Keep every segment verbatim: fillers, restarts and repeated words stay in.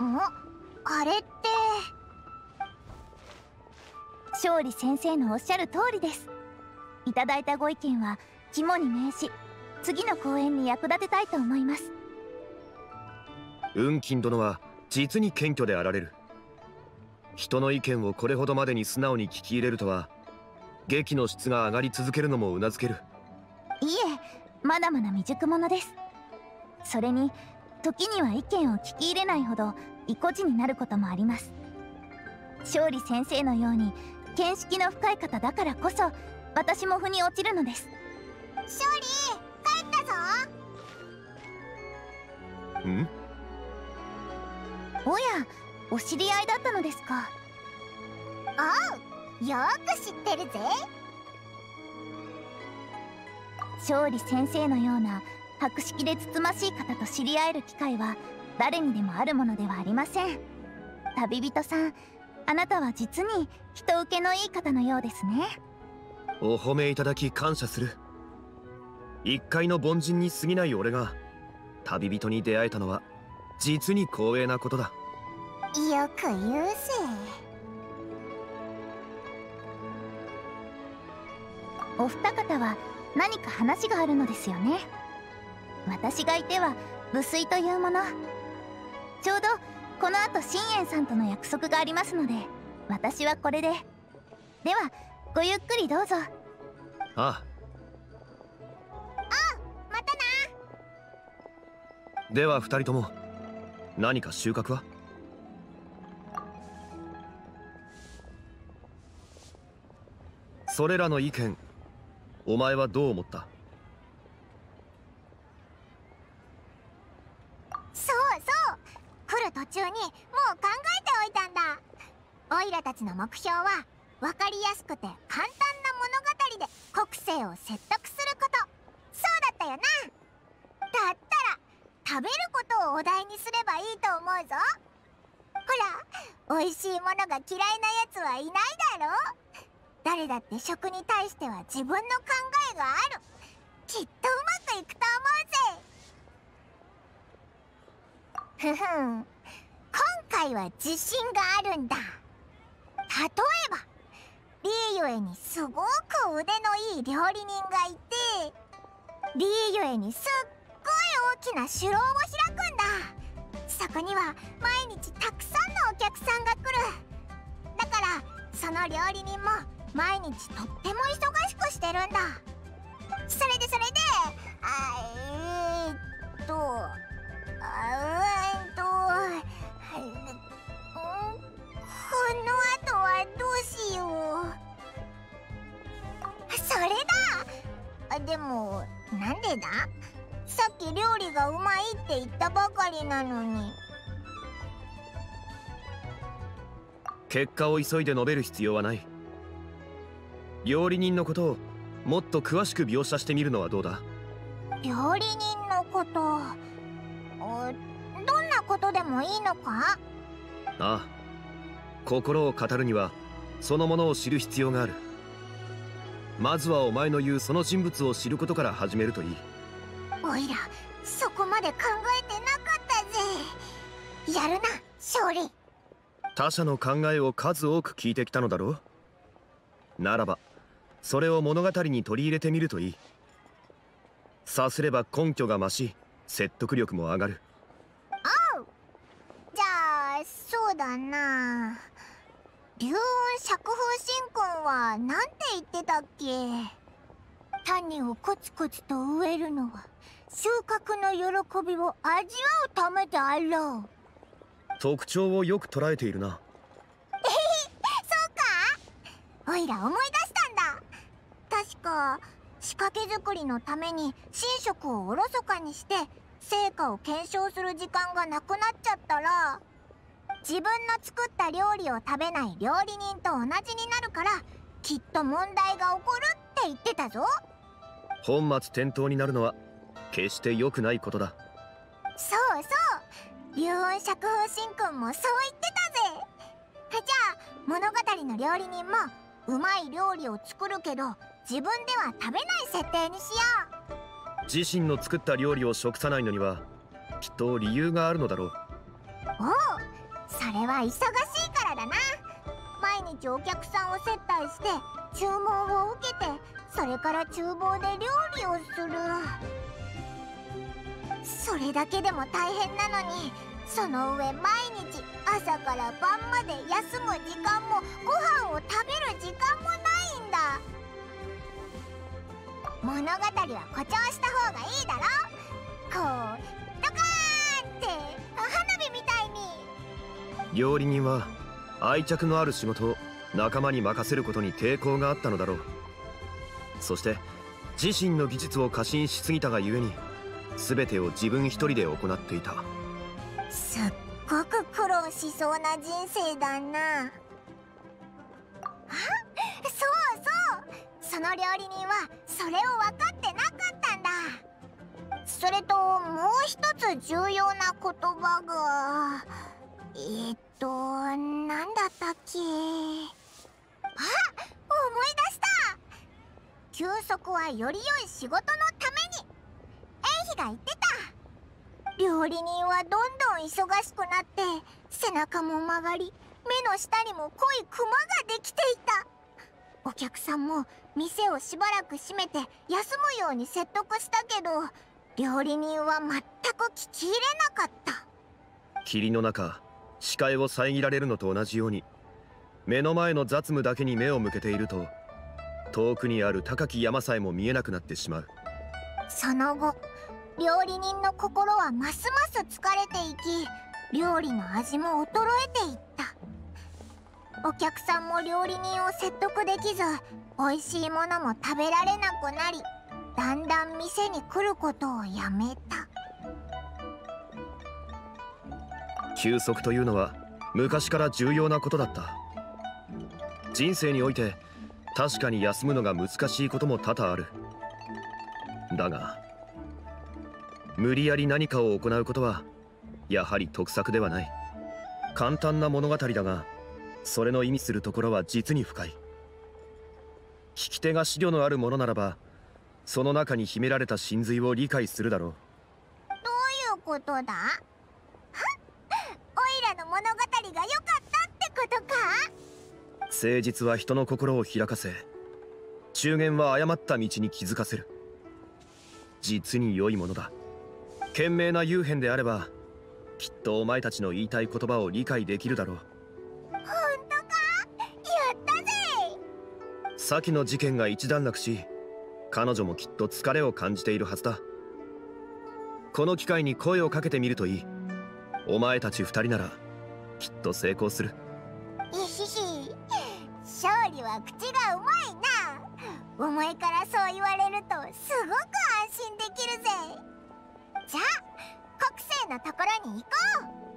あれって。勝利先生のおっしゃる通りです。いただいたご意見は肝に銘じ、次の講演に役立てたいと思います。 雲錦殿は実に謙虚であられる。人の意見をこれほどまでに素直に聞き入れるとは、劇の質が上がり続けるのもうなずける。 いえ、まだまだ未熟者です。それに時には意見を聞き入れないほど意固地になることもあります。勝利先生のように見識の深い方だからこそ、私も腑に落ちるのです。 勝利、帰ったぞ。 ん？ おや、お知り合いだったのですか。 おう、よく知ってるぜ。 勝利先生のような博識でつつましい方と知り合える機会は誰にでもあるものではありません。旅人さん、あなたは実に人受けのいい方のようですね。 お褒めいただき感謝する。一介の凡人に過ぎない俺が旅人に出会えたのは実に光栄なことだ。 よく言うぜ。 お二方は何か話があるのですよね。私がいては無粋というもの。ちょうどこの後信玄さんとの約束がありますので、私はこれで。ではごゆっくりどうぞ。 ああ。 おう、またな。 では二人とも何か収穫は？それらの意見、お前はどう思った？ そうそう、来る途中にもう考えておいたんだ。オイラたちの目標は分かりやすくて簡単な物語で国政を説得すること。そうだったよな。だったら食べることをお題にすればいいと思うぞ。ほら、美味しいものが嫌いなやつはいないだろ。誰だって食に対しては自分の考えがある。きっとうまくいくと思うぜ。ふふん、今回は自信があるんだ。例えばリーユエにすごく腕のいい料理人がいて、リーユエにすっごい大きな城を開くんだ。そこには毎日たくさんのお客さんが来る。だからその料理人も毎日とっても忙しくしてるんだ。それでそれであえー、っとあーんとこの後はどうしよう。それだ。でもなんでだ。さっき料理がうまいって言ったばかりなのに。 結果を急いで述べる必要はない。料理人のことをもっと詳しく描写してみるのはどうだ？ 料理人のこと、どんなことでもいいのか？ ああ、心を語るにはそのものを知る必要がある。まずはお前の言うその人物を知ることから始めるといい。 おいらそこまで考えてなかったぜ。やるな、勝利。 他者の考えを数多く聞いてきたのだろう。ならばそれを物語に取り入れてみるといい。さすれば根拠が増し説得力も上がる。 おう、じゃあそうだな。龍雲釈風神君はなんて言ってたっけ？種をコツコツと植えるのは収穫の喜びを味わうためであろう。 特徴をよく捉えているな。 えへへ、そうか？おいら思い出したんだ。確か仕掛け作りのために神職をおろそかにして成果を検証する時間がなくなっちゃったら、自分の作った料理を食べない料理人と同じになるからきっと問題が起こるって言ってたぞ。 本末転倒になるのは決して良くないことだ。 そうそう、龍雲釈風神君もそう言ってたぜ。じゃあ物語の料理人もうまい料理を作るけど自分では食べない設定にしよう。 自身の作った料理を食さないのにはきっと理由があるのだろう。 おう、 それは忙しいからだな。毎日お客さんを接待して注文を受けて、それから厨房で料理をする。それだけでも大変なのに、その上毎日朝から晩まで休む時間もご飯を食べる時間もないんだ。物語は誇張した方がいいだろ。こうドカーンって花火みたいに。 料理人は愛着のある仕事を仲間に任せることに抵抗があったのだろう。そして自身の技術を過信しすぎたがゆえに全てを自分一人で行っていた。 すっごく苦労しそうな人生だな。あ、そうそう、その料理人はそれを分かってなかったんだ。それともう一つ重要な言葉が、えー、っとなんだったっけ。あ、思い出した。休息はより良い仕事のために。エイヒが言ってた。料理人はどんどん忙しくなって、背中も曲がり、目の下にも濃いクマができていた。お客さんも店をしばらく閉めて休むように説得したけど、料理人は全く聞き入れなかった。 霧の中、視界を遮られるのと同じように、目の前の雑務だけに目を向けていると、遠くにある高き山さえも見えなくなってしまう。 その後、料理人の心はますます疲れていき、料理の味も衰えていった。お客さんも料理人を説得できず、美味しいものも食べられなくなり、だんだん店に来ることをやめた。 休息というのは昔から重要なことだった。人生において確かに休むのが難しいことも多々ある。だが無理やり何かを行うことはやはり得策ではない。簡単な物語だが、それの意味するところは実に深い。聞き手が思慮のあるものならば、その中に秘められた真髄を理解するだろう。 どういうことだ？はっ、オイラの物語が良かったってことか？ 誠実は人の心を開かせ、中間は誤った道に気づかせる。実に良いものだ。賢明な幽変であれば、きっとお前たちの言いたい言葉を理解できるだろう。 ほんとか？やったぜ！ 先の事件が一段落し、彼女もきっと疲れを感じているはずだ。この機会に声をかけてみるといい。お前たち二人ならきっと成功する。 いひひ、勝利は口がうまいな。お前からそう言われるとすごく安心できるぜ。じゃあ国生のところに行こう。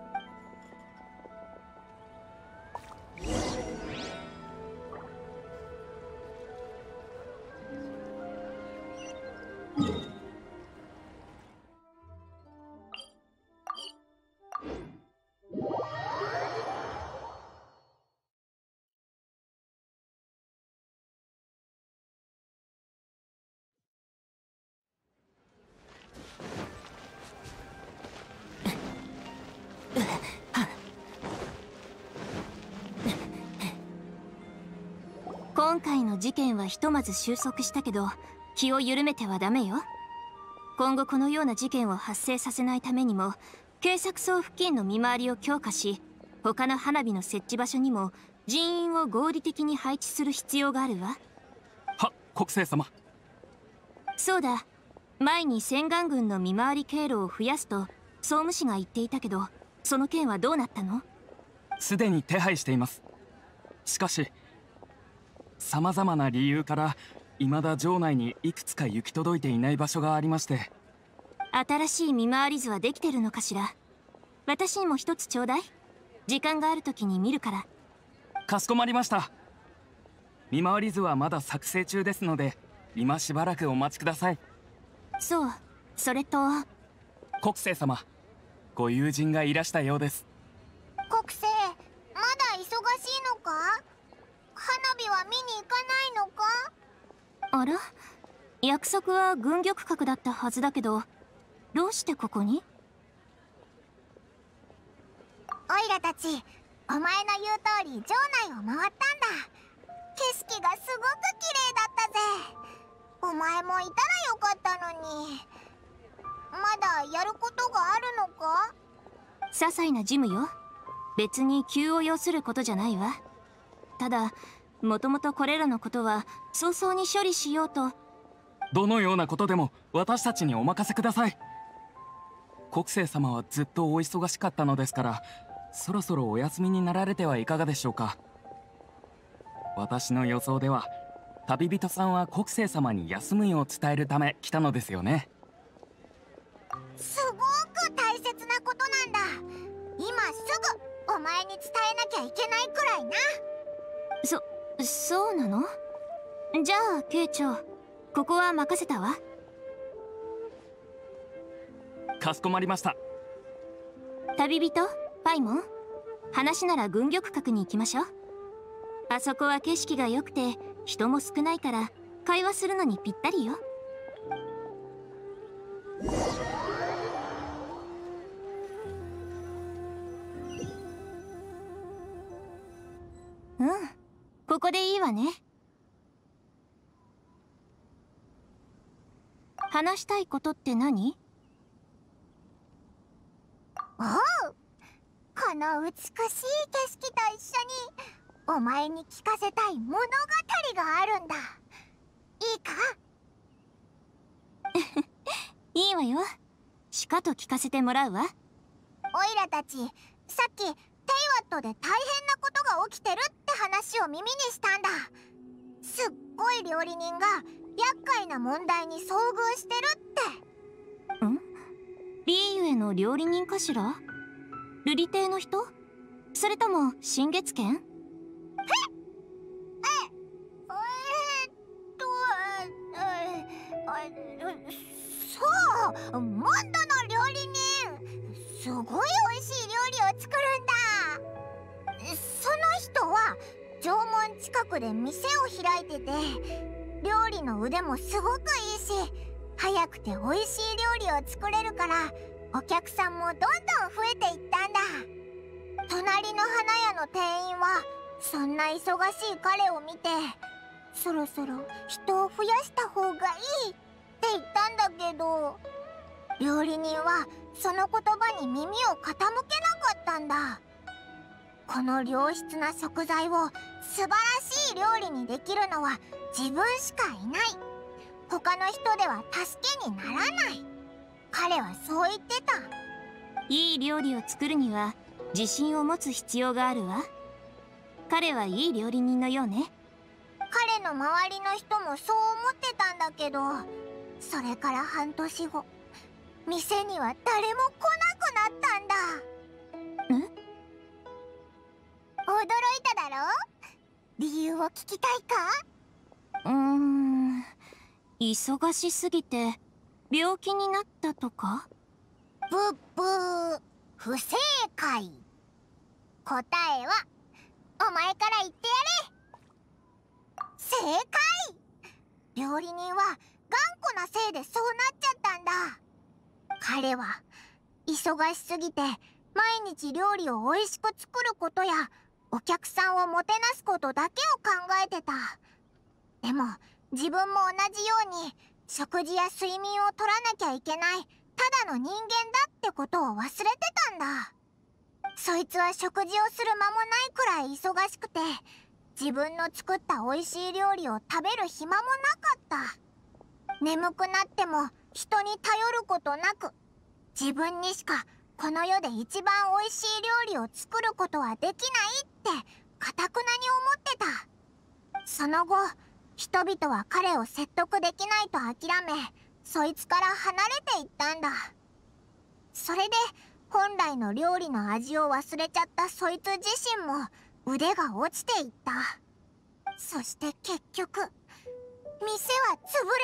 今回の事件はひとまず収束したけど、気を緩めてはダメよ。今後このような事件を発生させないためにも、警察層付近の見回りを強化し、他の花火の設置場所にも人員を合理的に配置する必要があるわ。 は、国生様。 そうだ、前に洗顔軍の見回り経路を増やすと総務士が言っていたけど、その件はどうなったの？ すでに手配しています。しかしさまざまな理由から未だ城内にいくつか行き届いていない場所がありまして。 新しい見回り図はできてるのかしら？私にも一つちょうだい。時間がある時に見るから。 かしこまりました。見回り図はまだ作成中ですので、今しばらくお待ちください。 そう、それと国生様、ご友人がいらしたようです。 国生、まだ忙しいのか？花火は見に行かないのか？ あら、約束は軍玉閣だったはずだけど、どうしてここに？ オイラたちお前の言う通り城内を回ったんだ。景色がすごく綺麗だったぜ。お前もいたらよかったのに。まだやることがあるのか？ 些細な事務よ。別に急を要することじゃないわ。ただもともとこれらのことは早々に処理しようと。 どのようなことでも私たちにお任せください。国政様はずっとお忙しかったのですから、そろそろお休みになられてはいかがでしょうか。私の予想では旅人さんは国政様に休むよう伝えるため来たのですよね。 すごく大切なことなんだ。今すぐお前に伝えなきゃいけないくらいな。 そ、そうなの？じゃあ慶長、ここは任せたわ。 かしこまりました。 旅人パイモン、話なら軍玉閣に行きましょう。あそこは景色が良くて人も少ないから会話するのにぴったりよ。うん、ここでいいわね。話したいことって何？ おう、この美しい景色と一緒にお前に聞かせたい物語があるんだ。いいか？ いいわよ。しかと聞かせてもらうわ。 オイラたちさっきテイワットで大変なことが起きてるって話を耳にしたんだ。すっごい料理人が厄介な問題に遭遇してるって。 ん？リーユへの料理人かしら？瑠璃亭の人？それとも新月軒？ えええー、っとええそう、モンドの料理人。すごい美味しい料理を作るんだ。その人は城門近くで店を開いてて、料理の腕もすごくいいし、早くて美味しい料理を作れるからお客さんもどんどん増えていったんだ。隣の花屋の店員はそんな忙しい彼を見て、そろそろ人を増やした方がいいって言ったんだけど、料理人はその言葉に耳を傾けなかったんだ。この良質な食材を素晴らしい料理にできるのは自分しかいない。他の人では助けにならない。彼はそう言ってた。 いい料理を作るには自信を持つ必要があるわ。彼はいい料理人のようね。 彼の周りの人もそう思ってたんだけど、それから半年後、店には誰も来なくなったんだ。 ん？ 驚いただろ？理由を聞きたいか？ うーん、忙しすぎて病気になったとか？ ブッブー、不正解。答えはお前から言ってやれ。正解！料理人は頑固なせいでそうなっちゃったんだ。彼は忙しすぎて毎日料理を美味しく作ることやお客さんをもてなすことだけを考えてた。でも自分も同じように食事や睡眠をとらなきゃいけないただの人間だってことを忘れてたんだ。そいつは食事をする間もないくらい忙しくて、自分の作った美味しい料理を食べる暇もなかった。眠くなっても人に頼ることなく、自分にしかこの世で一番美味しい料理を作ることはできないって堅くなに思ってた。その後、人々は彼を説得できないと諦め、そいつから離れていったんだ。それで本来の料理の味を忘れちゃったそいつ自身も腕が落ちていった。そして結局店は潰れちゃ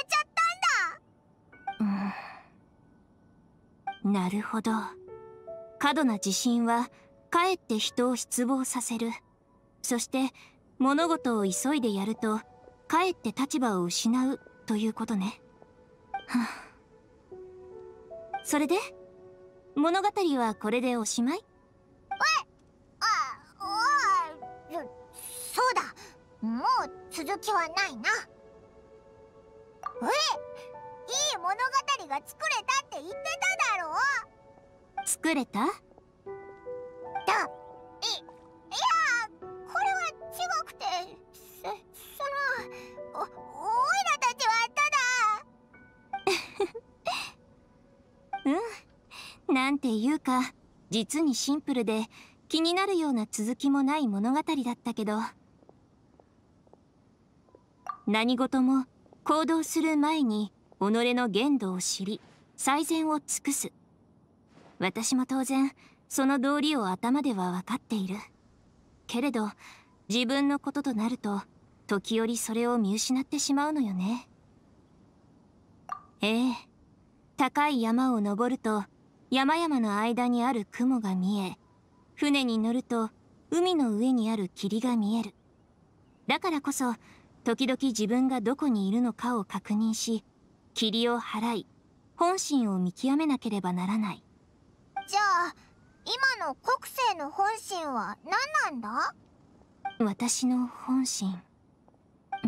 ったんだ。 うん、なるほど。過度な自信はかえって人を失望させる。そして物事を急いでやるとかえって立場を失うということね。はあ、それで物語はこれでおしまい？ え、 もう続きはないな。え、いい物語が作れたって言ってただろう。 作れた？ だ、い、いや、これは違くて、そ、その、お、おいらたちはただうん、なんていうか、実にシンプルで気になるような続きもない物語だったけど、何事も行動する前に己の限度を知り最善を尽くす。私も当然その道理を頭では分かっているけれど、自分のこととなると時折それを見失ってしまうのよね。ええ、高い山を登ると山々の間にある雲が見え、船に乗ると海の上にある霧が見える。だからこそ時々自分がどこにいるのかを確認し、霧を払い本心を見極めなければならない。 じゃあ今の国政の本心は何なんだ？ 私の本心、うん、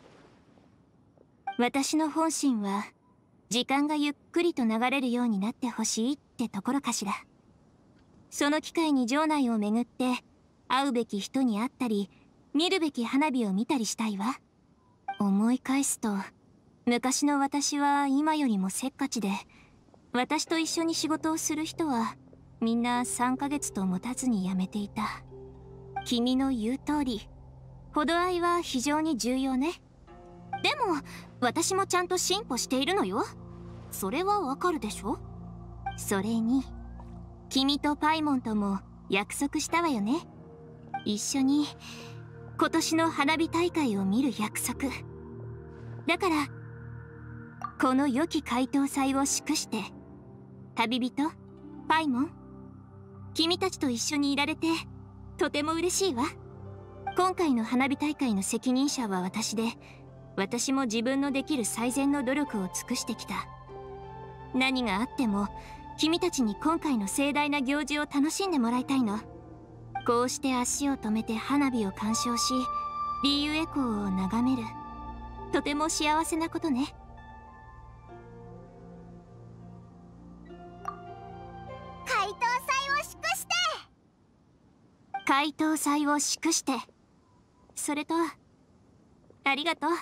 私の本心は時間がゆっくりと流れるようになってほしいってところかしら。その機会に城内を巡って会うべき人に会ったり見るべき花火を見たりしたいわ。思い返すと昔の私は今よりもせっかちで、私と一緒に仕事をする人はみんなさんかげつと持たずに辞めていた。君の言う通り、程合いは非常に重要ね。でも私もちゃんと進歩しているのよ。それはわかるでしょ。それに君とパイモンとも約束したわよね。一緒に今年の花火大会を見る約束だから、この良き回答祭を祝して、旅人パイモン、君たちと一緒にいられてとても嬉しいわ。今回の花火大会の責任者は私で、私も自分のできる最善の努力を尽くしてきた。何があっても君たちに今回の盛大な行事を楽しんでもらいたいの。こうして足を止めて花火を鑑賞し、リーユエコーを眺める、とても幸せなことね。 回答祭を祝して。 回答祭を祝して。それとありがとう。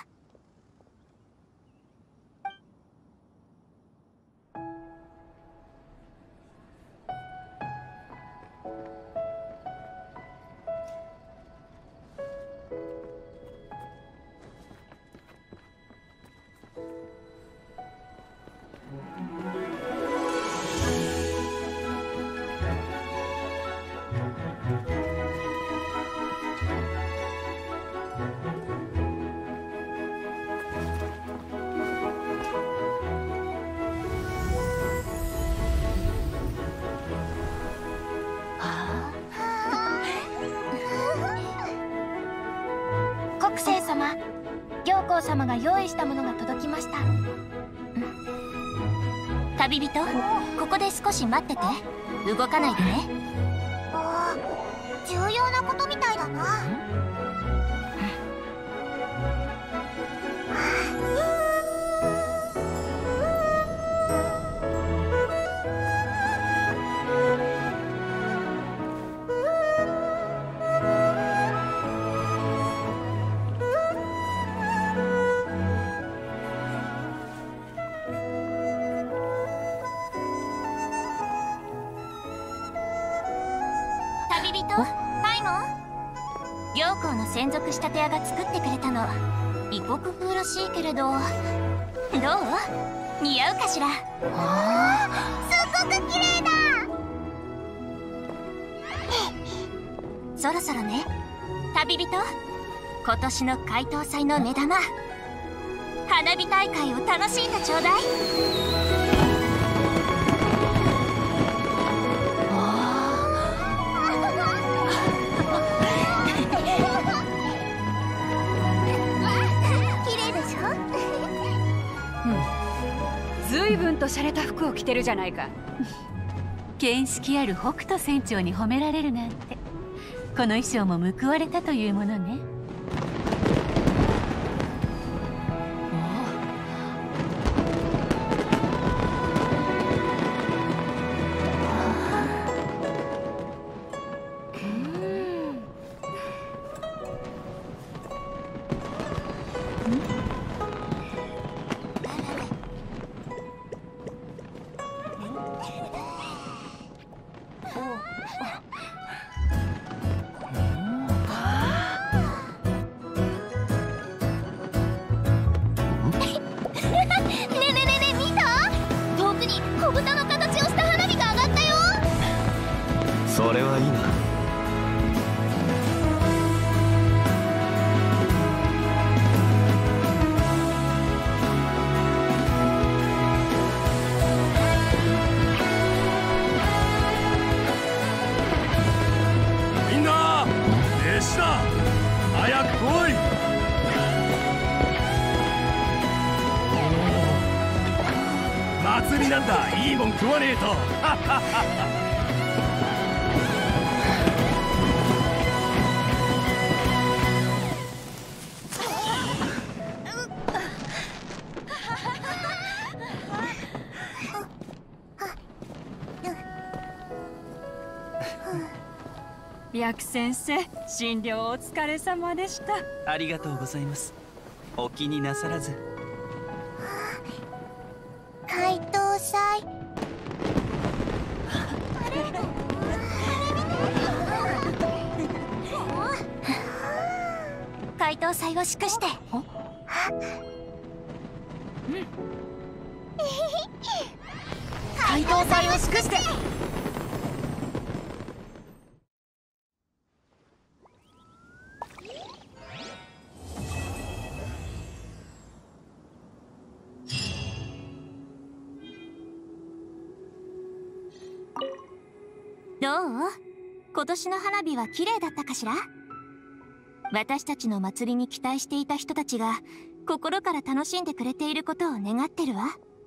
国政様、行幸様が用意したものが届きました。 旅人、ここで少し待ってて。動かないでね。 ああ、重要なことみたいだな。 旅人パイモン、行幸の専属仕立て屋が作ってくれたの。異国風らしいけれど、どう？似合うかしら。 ああ、すっごく綺麗だ。 そろそろね。旅人、今年の回答祭の目玉、花火大会を楽しんでちょうだい。 随分と洒落た服を着てるじゃないか。 見識ある北斗船長に褒められるなんて、この衣装も報われたというものね。 それはいいな。 みんな弟子だ、早く来い。祭りなんだ、いいもん食わねえと。 白先生、診療お疲れ様でした。 ありがとうございます。お気になさらず。 怪盗祭。 怪盗祭を祝して。 怪盗祭を祝して。 どう？今年の花火は綺麗だったかしら？私たちの祭りに期待していた人たちが心から楽しんでくれていることを願ってるわ。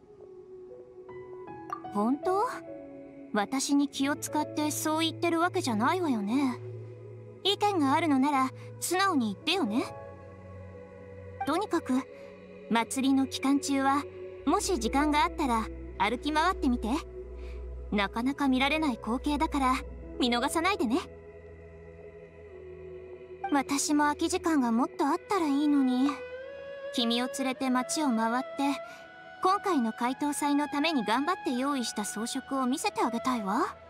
本当？私に気を使ってそう言ってるわけじゃないわよね。意見があるのなら素直に言ってよね。とにかく祭りの期間中はもし時間があったら歩き回ってみて。なかなか見られない光景だから見逃さないでね。私も空き時間がもっとあったらいいのに。君を連れて街を回って今回の怪盗祭のために頑張って用意した装飾を見せてあげたいわ。